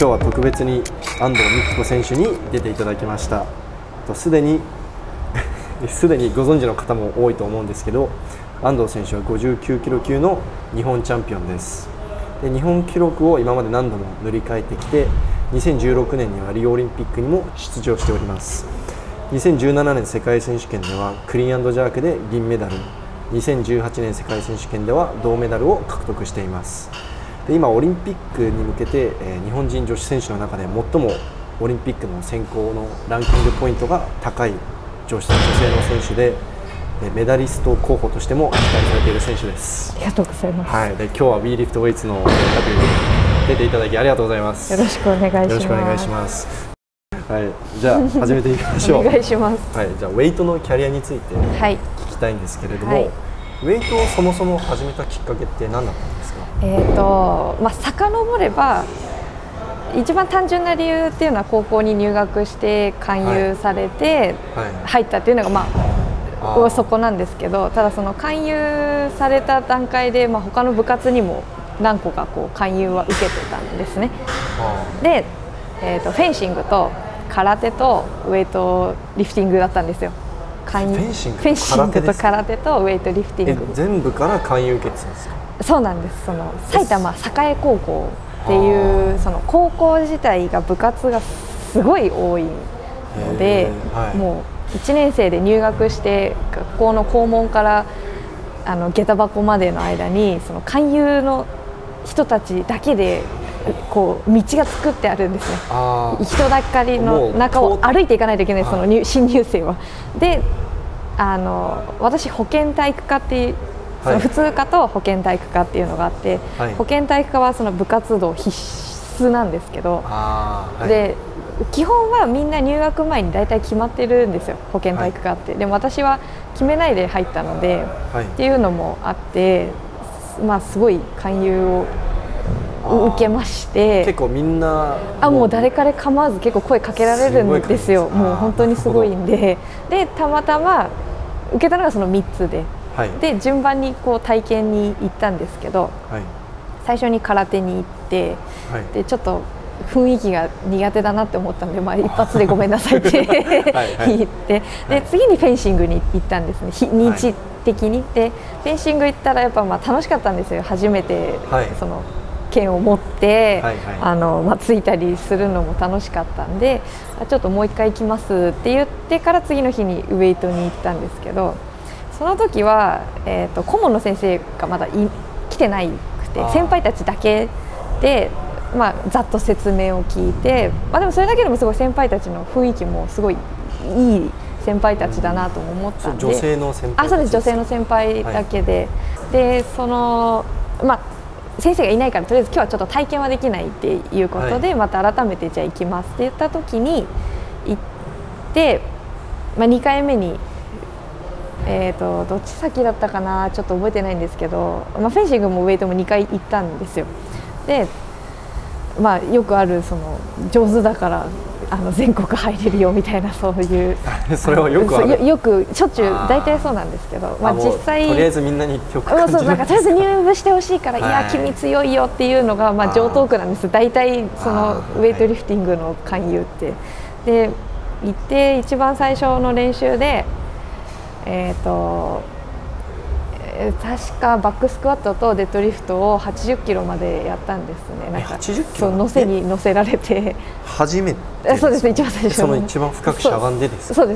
日は特別に安藤美希子選手に出ていただきました。すでにご存知の方も多いと思うんですけど、安藤選手は59キロ級の日本チャンピオンです。で日本記録を今まで何度も塗り替えてきて、2016年にはリオオリンピックにも出場しております。2017年世界選手権ではクリーン&ジャークで銀メダル、2018年世界選手権では銅メダルを獲得しています。で今オリンピックに向けて、日本人女子選手の中で最もオリンピックの選考のランキングポイントが高い女性の選手で、メダリスト候補としても期待されている選手です。 ありがとうございます。 はい、で今日は We Lift Weights のインタビューに出ていただきありがとうございます。 よろしくお願いします。 よろしくお願いします。はい、じゃあ始めていきましょう。 お願いします。 はい、じゃあウェイトのキャリアについて聞きたいんですけれども、はい、ウェイトをそもそも始めたきっかけって何だったんですか？ 遡れば一番単純な理由っていうのは高校に入学して勧誘されて入ったっていうのがそこなんですけど、ただその勧誘された段階で他の部活にも何個か勧誘は受けてたんですね。で、フェンシングと空手とウェイトリフティングだったんですよ。 フェンシングと空手とウェイトリフティング。 全部から勧誘受けてたんですか？ そうなんです。その埼玉栄高校っていうその高校自体が部活がすごい多いので、もう1年生で入学して学校の校門から下駄箱までの間にその勧誘の人たちだけで道が作ってあるんですね。人だかりの中を歩いていかないといけない、その新入生は。で私保健体育科っていう、その普通科と保健体育科っていうのがあって、保健体育科はその部活動必須なんですけど、で基本はみんな入学前に大体決まってるんですよ、保健体育科って。でも私は決めないで入ったので、っていうのもあって、すごい勧誘を受けまして、 結構みんなもう誰彼構わず結構声かけられるんですよ。もう本当にすごいんで、たまたま受けたのがその3つで、で順番に体験に行ったんですけど、最初に空手に行って、でちょっと雰囲気が苦手だなって思ったので、一発でごめんなさいって言って、で次にフェンシングに行ったんですね、認知的に。でフェンシング行ったらやっぱ楽しかったんですよ。初めてその剣を持ってついたりするのも楽しかったんで、ちょっともう一回行きますって言ってから次の日にウェイトに行ったんですけど、その時は、顧問の先生がまだ来てないくて、先輩たちだけで、ざっと説明を聞いて、でもそれだけでもすごい先輩たちの雰囲気もすごいいい先輩たちだなとも思ったんで、 女性の先輩、 そうです、女性の先輩だけで、でその先生がいないからとりあえず今日はちょっと体験はできないっていうことで、また改めてじゃあ行きますって言った時に行って、2回目にどっち先だったかな、ちょっと覚えてないんですけど、フェンシングもウェイトも2回行ったんですよ。でよくあるその上手だから全国入れるよみたいな、そういうそれはよくある、 よくしょっちゅう大体そうなんですけど、実際とりあえずみんなに言っておく感じなんかとりあえず入部してほしいから、いや君強いよっていうのが常套句なんです。大体そのウェイトリフティングの勧誘って。で行って一番最初の練習で確かバックスクワットとデッドリフトを80キロまでやったんですね。なんか 80キロ、 乗せに乗せられて初めて。 そうですね、一番最初その一番深くしゃがんでですか？ そうです。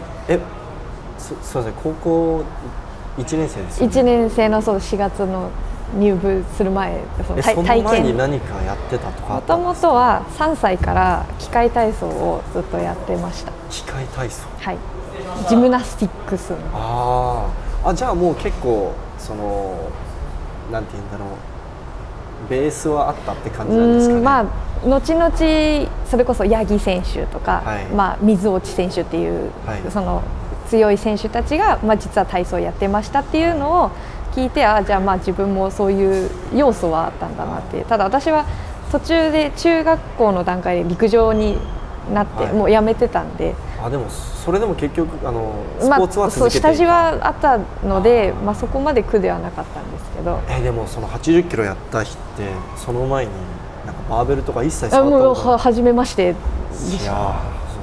そうですね、高校1年生ですよね。 1年生の4月の入部する前、 その前に何かやってたとかあったんですか？ もともとは3歳から器械体操をずっとやってました。 器械体操、 はい、ジムナスティックスの。 じゃあもう結構そのなんていうんだろう、ベースはあったって感じなんですかね。 後々それこそ八木選手とか、水落選手っていう、その強い選手たちが、実は体操やってましたっていうのを聞いて、じゃあ自分もそういう要素はあったんだなって。ただ私は途中で中学校の段階で陸上になってもうやめてたんで、 でもそれでも結局スポーツは続けていた。 下地はあったので、そこまで苦ではなかったんですけど。 でもその80キロやった日ってその前になんかバーベルとか一切触ったことない。 もう初めましてでした。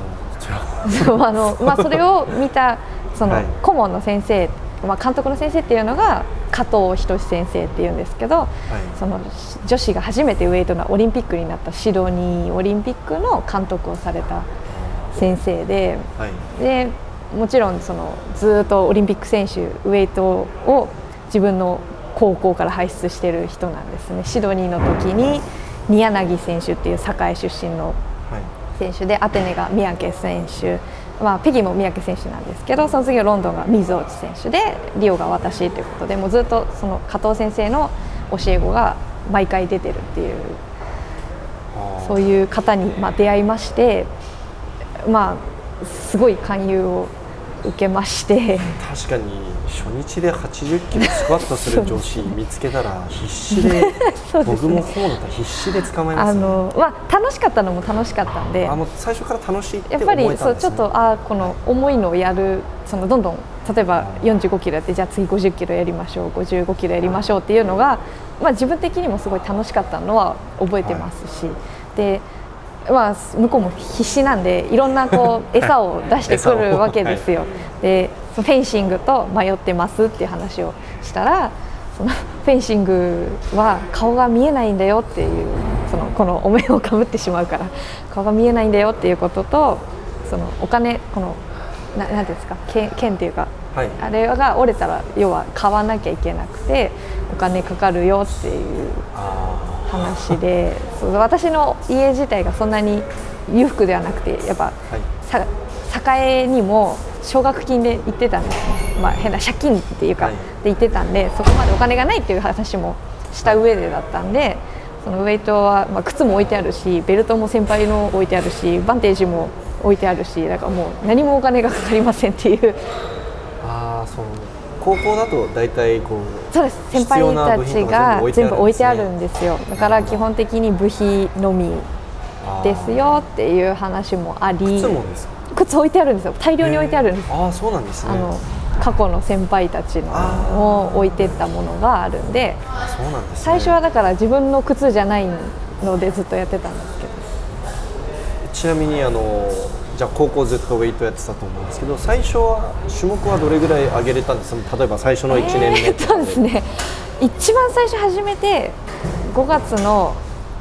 それを見たその顧問の先生、監督の先生っていうのが加藤仁先生っていうんですけど、その女子が初めてウェイトのオリンピックになったシドニーオリンピックの監督をされた先生で、でもちろんそのずっとオリンピック選手ウェイトを自分の高校から輩出している人なんですね。シドニーの時に宮柳選手っていう堺出身の選手で、アテネが三宅選手、北京も三宅選手なんですけど、その次はロンドンが水落選手で、リオが私ということで、もうずっとその加藤先生の教え子が毎回出てるっていう、そういう方に出会いまして、すごい勧誘を受けまして。確かに初日で80キロスクワットする女子見つけたら必死で僕もこうなったら必死で捕まえますね。 楽しかったのも楽しかったんで、 もう最初から楽しいって思えたんですね。やっぱりちょっとこの重いのをやる、そのどんどん例えば45キロやって、じゃあ次50キロやりましょう、55キロやりましょうっていうのが、自分的にもすごい楽しかったのは覚えてますし、で向こうも必死なんでいろんな餌を出してくるわけですよ。でフェンシングと迷ってますっていう話をしたら、そのフェンシングは顔が見えないんだよっていう、このお面をかぶってしまうから顔が見えないんだよっていうことと、そのお金、なんていうんですか、剣っていうか、あれが折れたら要は買わなきゃいけなくてお金かかるよっていう話で、私の家自体がそんなに裕福ではなくて、やっぱ、栄にも奨学金で行ってたんですね。変な借金っていうか、で行ってたんで、そこまでお金がないっていう話もした上でだったんで、そのウェイトは、靴も置いてあるし、ベルトも先輩の置いてあるし、バンテージも置いてあるし、だからもう何もお金がかかりませんっていう。 そう、高校だと大体そうです、先輩たちが全部置いてあるんですよ。だから基本的に部費のみですよっていう話もあり、 靴もですか？ 靴置いてあるんですよ。大量に置いてあるんです。 そうなんですね。 過去の先輩たちのを置いてったものがあるんで、 そうなんですね。 最初はだから自分の靴じゃないのでずっとやってたんですけど。 ちなみにじゃあ高校ずっとウェイトやってたと思うんですけど、最初は種目はどれぐらい上げれたんですか？例えば最初の1年目とかで。 ですね、一番最初始めて5月の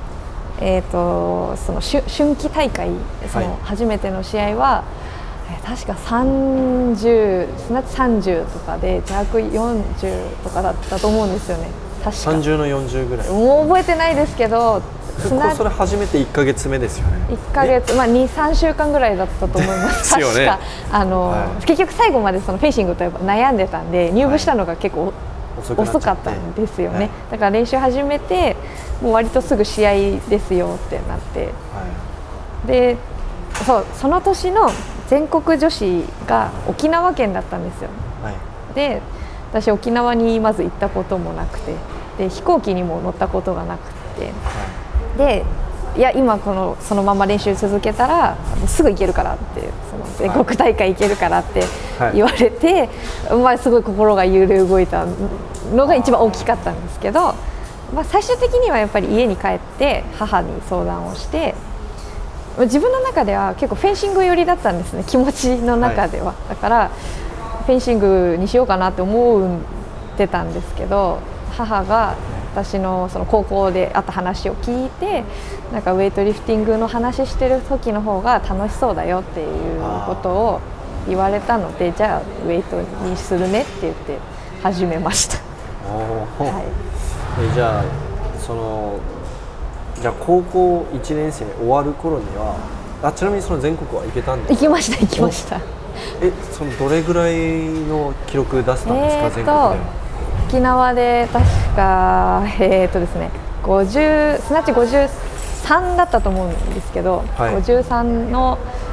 その春季大会、その初めての試合は、確か30とかで弱40とかだったと思うんですよね。確か 30の40ぐらい。 もう覚えてないですけど、 それ初めて1ヶ月目ですよね。 1ヶ月、2、3週間ぐらいだったと思います。確か結局最後までそのフェンシングと悩んでたんで、入部したのが結構遅かったんですよね。だから練習始めてもう割とすぐ試合ですよってなって、でその年の全国女子が沖縄県だったんですよ。で私沖縄にまず行ったこともなくて、で飛行機にも乗ったことがなくて、でいや今そのまま練習続けたらすぐ行けるからって、その全国大会行けるからって言われて、すごい心が揺れ動いたのが一番大きかったんですけど、最終的にはやっぱり家に帰って母に相談をして、自分の中では結構フェンシング寄りだったんですね、気持ちの中では。だからフェンシングにしようかなって思ってたんですけど、母が私のその高校であった話を聞いて、なんかウェイトリフティングの話してる時の方が楽しそうだよっていうことを言われたので、じゃあウェイトにするねって言って始めました。 じゃあ高校1年生終わる頃には、ちなみにその全国は行けたんですか？ 行きました。 そのどれぐらいの記録出せたんですか？全国では。 沖縄で確かですね、すなわち53だったと思うんですけど、53の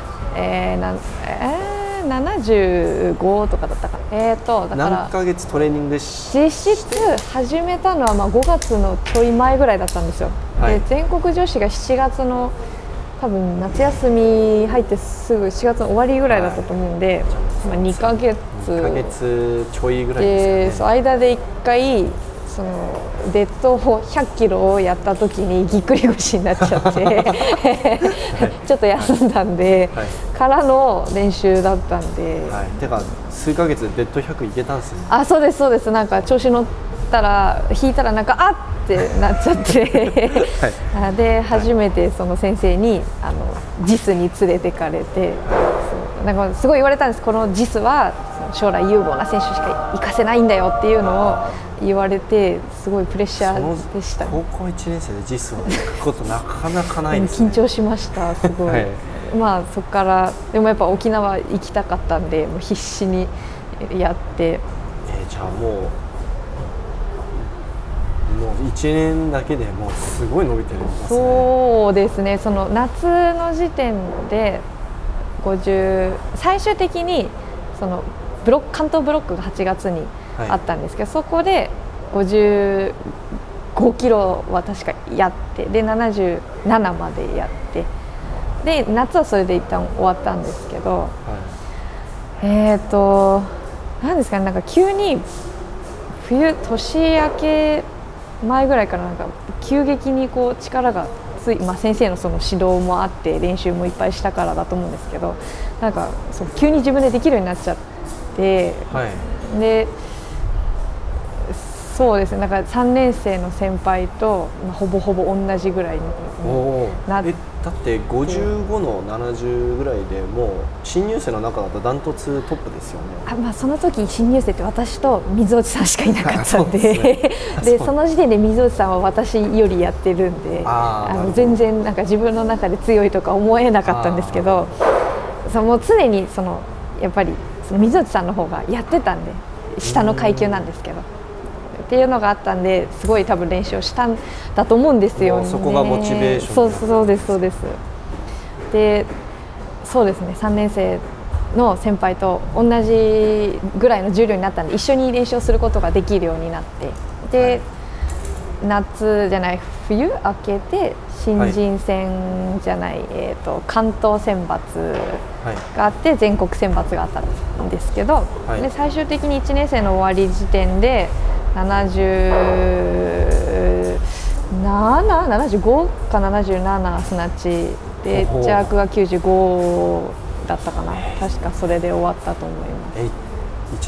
75とかだったかな。だから何ヶ月トレーニング実質始めたのは5月のちょい前ぐらいだったんですよ。で全国女子が7月の多分夏休み入ってすぐ4月の終わりぐらいだったと思うんで、2ヶ月ちょいぐらいですかね。 間で1回そのデッド100キロをやった時にぎっくり腰になっちゃってちょっと休んだんで、はい、からの練習だったんで、 はい、てか数ヶ月でデッド100いけたんですね。 あ、そうですそうです。なんか調子乗ったら引いたらなんかあってなっちゃってはい、で初めてその先生にJIS に連れてかれて、なんかすごい言われたんです。この JIS は将来有望な選手しか行かせないんだよっていうのを言われて、すごいプレッシャーでした、ね。 高校1年生で JIS を行くことなかなかないですね。 緊張しました、すごい、はい、まあそこからでもやっぱ沖縄行きたかったんで、もう必死にやって、 じゃあもう1年だけでもうすごい伸びてるんですね。 そうですね。その夏の時点で最終的にその関東ブロックが8月にあったんですけど、はい、そこで55キロは確かやって、で77までやって、で夏はそれで一旦終わったんですけど、はい、なんですかね、なんか急に年明け前ぐらいからなんか急激にこう力が先生のその指導もあって練習もいっぱいしたからだと思うんですけど、なんか急に自分でできるようになっちゃって、はい、でそうですね、なんか3年生の先輩と、ほぼほぼ同じぐらいになって、 だって55の70ぐらいでもう新入生の中だとダントツトップですよね。 その時新入生って私と水内さんしかいなかったんでその時点で水内さんは私よりやってるんで、全然なんか自分の中で強いとか思えなかったんですけど、もう常にやっぱり水内さんの方がやってたんで、下の階級なんですけど。っていうのがあったんで、すごい多分練習をしたんだと思うんですよね。 そこがモチベーション。 そうですそうです。で、そうですね、3年生の先輩と同じぐらいの重量になったんで、一緒に練習をすることができるようになって、で、夏じゃない冬明けて新人戦じゃない、関東選抜があって全国選抜があったんですけど、で最終的に1年生の終わり時点で75か77スナッチで、ジャークが95だったかな、確かそれで終わったと思います。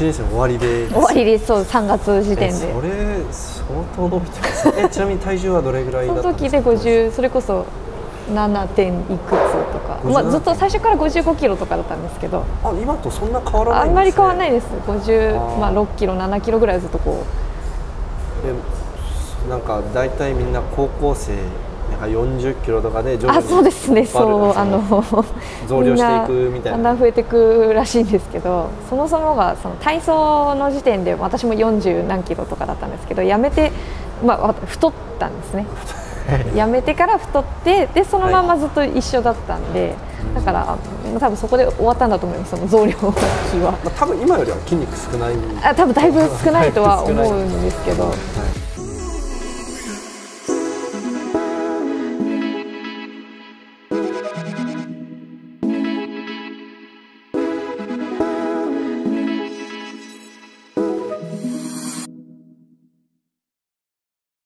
1年生の終わりで。 終わりです。そう、3月時点で。 それ相当伸びてますね。ちなみに体重はどれぐらいだったんですか？ その時で50、それこそ7点いくつとか、ずっと最初から55キロとかだったんですけど、 今とそんな変わらないんですね。 あんまり変わらないです。56キロ7キロぐらいずっとこう。 なんか大体みんな高校生なんか40キロとかで徐々にそうですね、そう増量していくみたいな、 だんだん増えていくらしいんですけど、そもそもがその体操の時点で私も40何キロとかだったんですけど、やめて、太ったんですねやめてから太って、でそのままずっと一緒だったんで、だから多分そこで終わったんだと思います、その増量期は。 多分今よりは筋肉少ない、 多分だいぶ少ないとは思うんですけど、